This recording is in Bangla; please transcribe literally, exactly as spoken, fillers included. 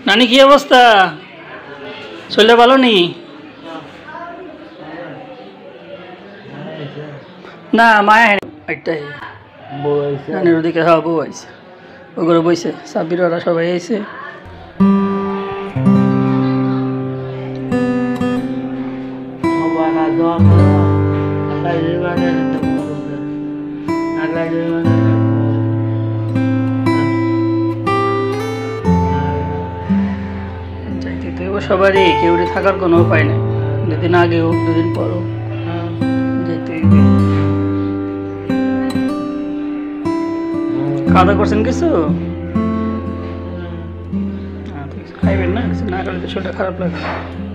নানি কি অবস্থা? শরীরটা ভালো নেই? না মায়া একটাই নানির ওদিকে হ্যাঁ বউ আইছে ওগুলো বইছে সাব্বির ওরা সবাই আইছে। সবারই কেউ থাকার কোনো উপায় নেই, দুদিন আগে হোক দুদিন পর হোক যেতে হইবে। খাওয়া দাওয়া করছেন কিছু? খাইবেন না, কিছু না খেলে তো শরীরটা খারাপ লাগে।